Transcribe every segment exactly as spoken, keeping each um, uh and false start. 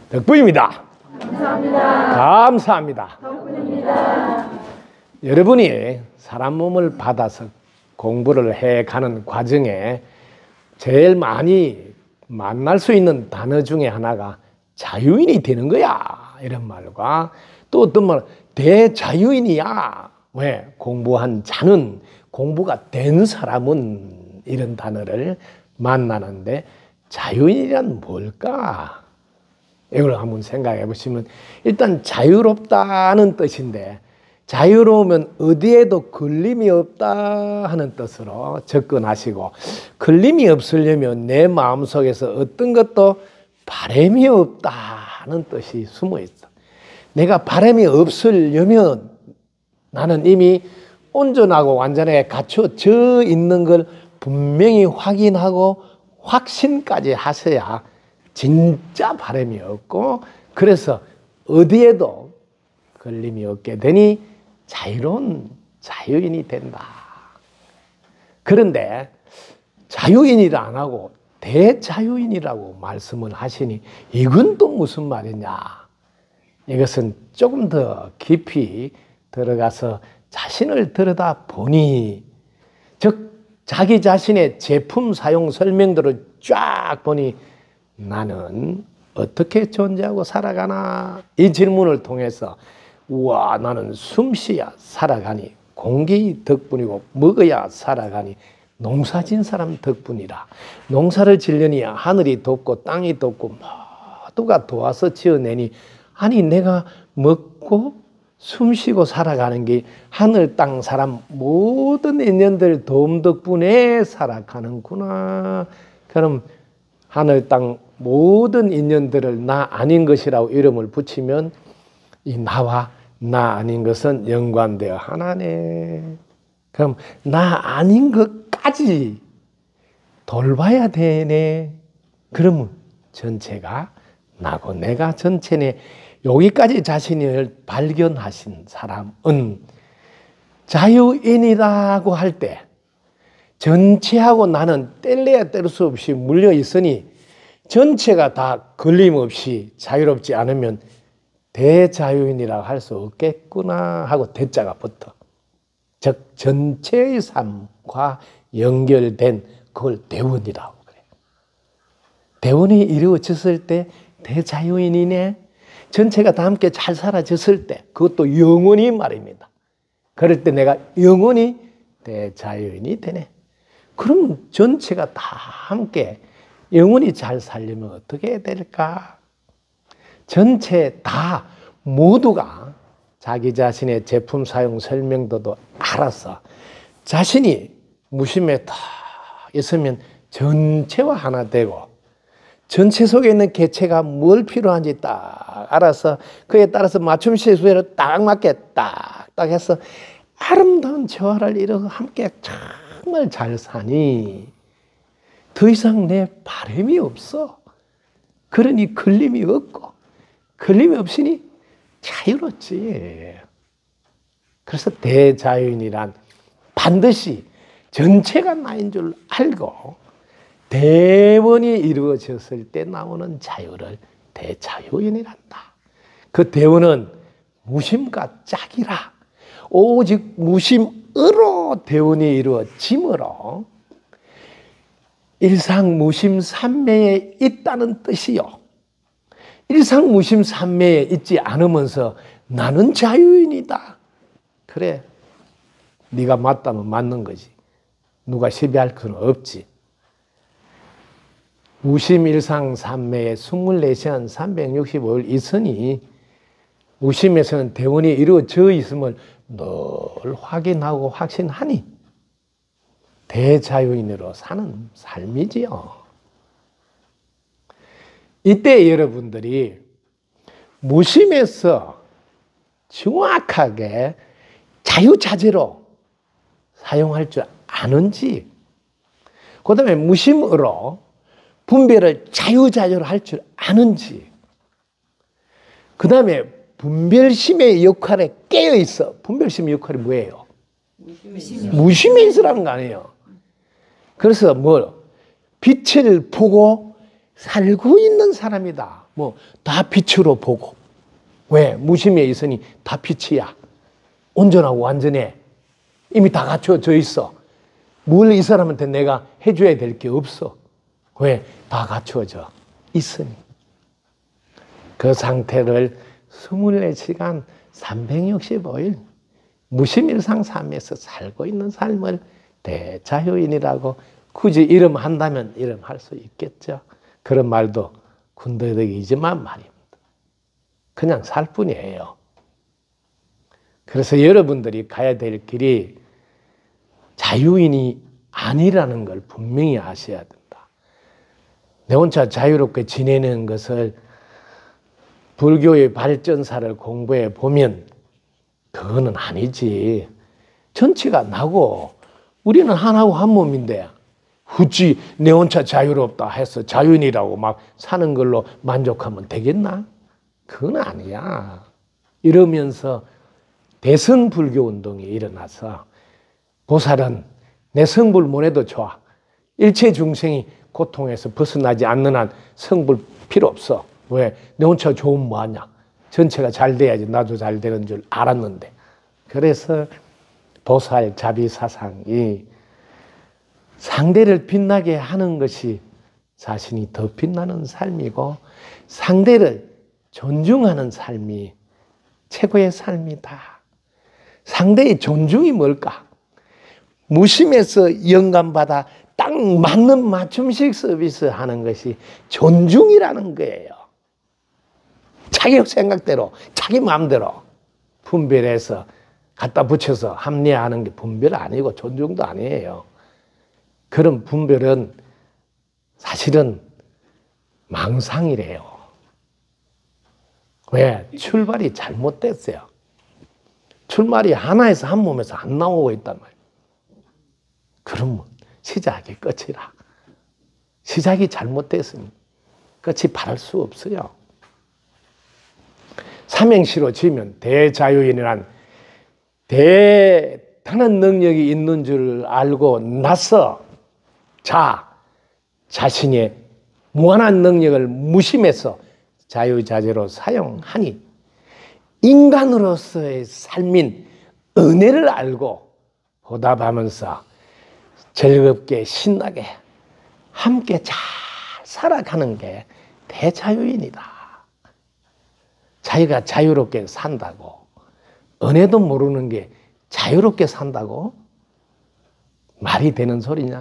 덕분입니다. 감사합니다. 감사합니다. 덕분입니다. 여러분이 사람 몸을 받아서 공부를 해가는 과정에 제일 많이 만날 수 있는 단어 중에 하나가 자유인이 되는 거야, 이런 말과 또 어떤 말, 대자유인이야. 왜? 공부한 자는, 공부가 된 사람은, 이런 단어를 만나는데 자유인이란 뭘까? 이걸 한번 생각해 보시면 일단 자유롭다는 뜻인데, 자유로우면 어디에도 걸림이 없다 하는 뜻으로 접근하시고, 걸림이 없으려면 내 마음속에서 어떤 것도 바람이 없다는 뜻이 숨어 있어. 내가 바람이 없으려면 나는 이미 온전하고 완전하게 갖춰져 있는 걸 분명히 확인하고 확신까지 하셔야 진짜 바람이 없고, 그래서 어디에도 걸림이 없게 되니 자유로운 자유인이 된다. 그런데 자유인이라 안 하고 대자유인이라고 말씀을 하시니 이건 또 무슨 말이냐? 이것은 조금 더 깊이 들어가서 자신을 들여다 보니, 즉 자기 자신의 제품 사용 설명들을 쫙 보니 나는 어떻게 존재하고 살아가나? 이 질문을 통해서 우와, 나는 숨쉬야 살아가니, 공기 덕분이고 먹어야 살아가니 농사 진 사람 덕분이라. 농사를 지려니 하늘이 돕고 땅이 돕고 모두가 도와서 지어내니, 아니 내가 먹고 숨쉬고 살아가는 게 하늘 땅 사람 모든 인연들 도움 덕분에 살아가는구나. 그럼 하늘 땅 모든 인연들을 나 아닌 것이라고 이름을 붙이면 이 나와 나 아닌 것은 연관되어 하나네. 그럼 나 아닌 것까지 돌봐야 되네. 그러면 전체가 나고 내가 전체네. 여기까지 자신을 발견하신 사람은 자유인이라고 할 때 전체하고 나는 뗄래야 뗄 수 없이 물려 있으니 전체가 다 걸림없이 자유롭지 않으면 대자유인이라고 할 수 없겠구나 하고 대자가 붙어. 즉 전체의 삶과 연결된 그걸 대원이라고 그래. 대원이 이루어졌을 때 대자유인이네. 전체가 다 함께 잘 사라졌을 때, 그것도 영원히 말입니다. 그럴 때 내가 영원히 대자유인이 되네. 그럼 전체가 다 함께 영원히 잘 살려면 어떻게 해야 될까? 전체 다 모두가 자기 자신의 제품 사용 설명도도 알아서 자신이 무심에 딱 있으면 전체와 하나 되고, 전체 속에 있는 개체가 뭘 필요한지 딱 알아서 그에 따라서 맞춤 시수로 딱 맞게 딱딱 해서 아름다운 조화를 이루고 함께 정말 잘 사니 더 이상 내 바람이 없어. 그러니 걸림이 없고, 걸림이 없으니 자유롭지. 그래서 대자유인이란 반드시 전체가 나인 줄 알고 대원이 이루어졌을 때 나오는 자유를 대자유인이란다. 그 대원은 무심과 짝이라. 오직 무심으로 대원이 이루어짐으로 일상무심삼매에 있다는 뜻이요. 일상무심삼매에 있지 않으면서 나는 자유인이다. 그래, 네가 맞다면 맞는 거지. 누가 시비할 건 없지. 무심일상삼매에 이십사 시간 삼백육십오 일 있으니 무심에서는 대원이 이루어져 있음을 늘 확인하고 확신하니 대자유인으로 사는 삶이지요. 이때 여러분들이 무심에서 정확하게 자유자재로 사용할 줄 아는지, 그 다음에 무심으로 분별을 자유자재로 할 줄 아는지, 그 다음에 분별심의 역할에 깨어 있어. 분별심의 역할이 뭐예요? 무심해. 무심해 있으라는 거 아니에요. 그래서 뭐 빛을 보고 살고 있는 사람이다. 뭐 다 빛으로 보고. 왜? 무심에 있으니 다 빛이야. 온전하고 완전해. 이미 다 갖춰져 있어. 뭘 이 사람한테 내가 해줘야 될 게 없어. 왜? 다 갖춰져 있으니. 그 상태를 이십사 시간 삼백육십오 일 무심일상삼에서 살고 있는 삶을 대자유인이라고 굳이 이름 한다면 이름 할 수 있겠죠. 그런 말도 군더더기이지만 말입니다. 그냥 살 뿐이에요. 그래서 여러분들이 가야 될 길이 자유인이 아니라는 걸 분명히 아셔야 된다. 내 혼자 자유롭게 지내는 것을 불교의 발전사를 공부해 보면 그거는 아니지. 전체가 나고 우리는 하나고 한 몸인데 굳이 내 혼자 자유롭다 해서 자유인이라고 막 사는 걸로 만족하면 되겠나? 그건 아니야. 이러면서 대선 불교 운동이 일어나서 보살은 내 성불 못해도 좋아. 일체 중생이 고통에서 벗어나지 않는 한 성불 필요 없어. 왜? 내 혼자 좋으면 뭐하냐? 전체가 잘 돼야지 나도 잘 되는 줄 알았는데. 그래서 보살 자비사상이 상대를 빛나게 하는 것이 자신이 더 빛나는 삶이고 상대를 존중하는 삶이 최고의 삶이다. 상대의 존중이 뭘까? 무심해서 영감받아 딱 맞는 맞춤식 서비스 하는 것이 존중이라는 거예요. 자기 생각대로, 자기 마음대로 분별해서 갖다 붙여서 합리화하는 게 분별 아니고 존중도 아니에요. 그런 분별은 사실은 망상이래요. 왜? 출발이 잘못됐어요. 출발이 하나에서 한 몸에서 안 나오고 있단 말이에요. 그러면 시작이 끝이라. 시작이 잘못됐으면 끝이 바랄 수 없어요. 삼행시로 지으면 대자유인이란 대단한 능력이 있는 줄 알고 나서 자, 자신의 무한한 능력을 무심해서 자유자재로 사용하니 인간으로서의 삶인 은혜를 알고 보답하면서 즐겁게 신나게 함께 잘 살아가는 게 대자유인이다. 자기가 자유롭게 산다고 은혜도 모르는 게 자유롭게 산다고? 말이 되는 소리냐?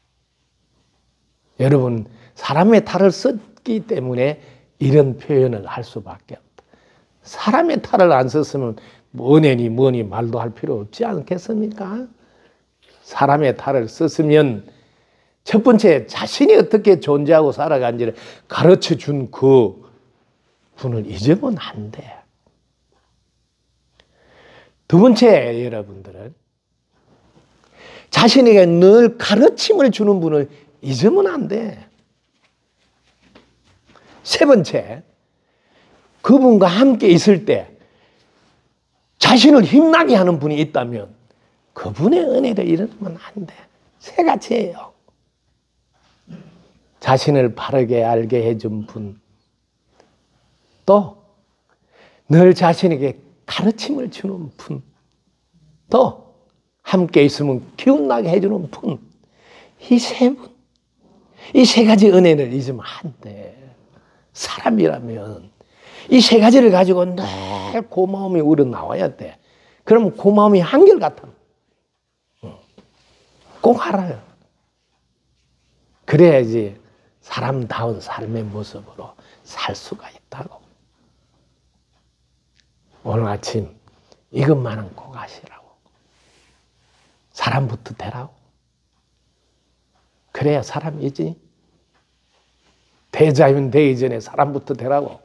여러분 사람의 탈을 썼기 때문에 이런 표현을 할 수밖에 없다. 사람의 탈을 안 썼으면 은혜니 뭐니 말도 할 필요 없지 않겠습니까? 사람의 탈을 썼으면 첫 번째 자신이 어떻게 존재하고 살아간지를 가르쳐준 그 분을 잊으면 안 돼. 두 번째 여러분들은 자신에게 늘 가르침을 주는 분을 잊으면 안 돼. 세 번째, 그분과 함께 있을 때 자신을 힘나게 하는 분이 있다면 그분의 은혜를 잃으면 안 돼. 세 가지예요. 자신을 바르게 알게 해준 분, 또 늘 자신에게 가르침을 주는 분, 또 함께 있으면 기운나게 해주는 분, 이 세 분, 이 세 가지 은혜를 잊으면 안 돼. 사람이라면 이 세 가지를 가지고 늘 고마움이 우러나와야 돼. 그럼 고마움이 한결같아. 꼭 알아요. 그래야지 사람다운 삶의 모습으로 살 수가 있다고. 오늘 아침 이것만은 꼭 아시라고. 사람부터 되라고. 그래야 사람이지. 대자윤 되기 전에 사람부터 되라고.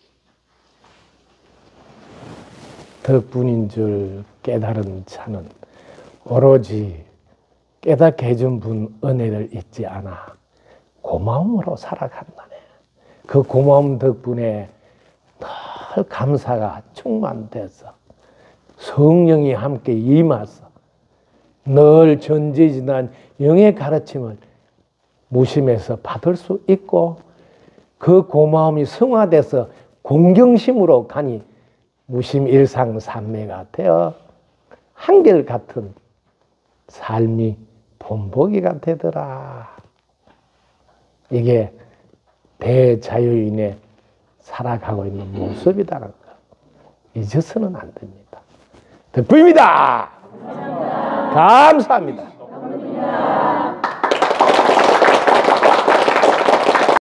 덕분인 줄 깨달은 자는 오로지 깨닫게 해준 분 은혜를 잊지 않아 고마움으로 살아간다네. 그 고마움 덕분에 늘 감사가 충만돼서 성령이 함께 임하서 늘 전지지난 영의 가르침을 무심해서 받을 수 있고 그 고마움이 승화돼서 공경심으로 가니 무심일상삼매가 되어 한결같은 삶이 본보기가 되더라. 이게 대자유인의 살아가고 있는 모습이다라는 거 잊어서는 안 됩니다. 덕분입니다. 감사합니다. 감사합니다.